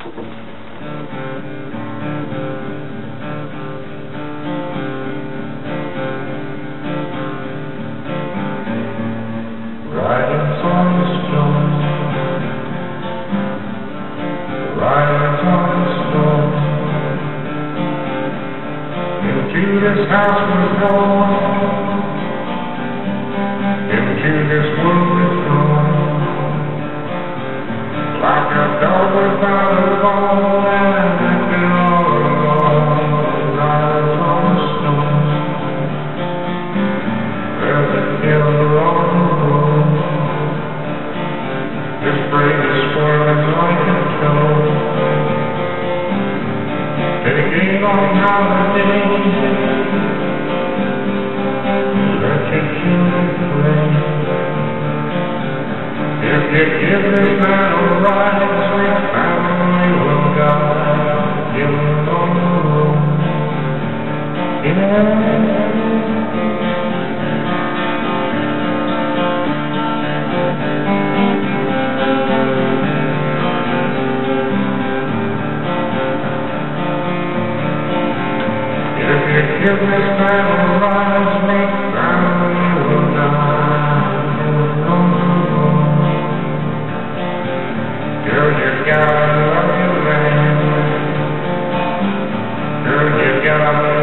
Riders on the storm, riders on the storm. Into this house we're born, into this world we're thrown, like a dog without a bone and acting all alone. Riders on the storm, there's a killer on the road. This brain is squirming like a toad. Taking on holiday, let your children play. If you give this man a ride, sweet family will guide you on the road. Yeah. Give this man a rise, make family will die. Girl, you gotta love your man. Girl, you gotta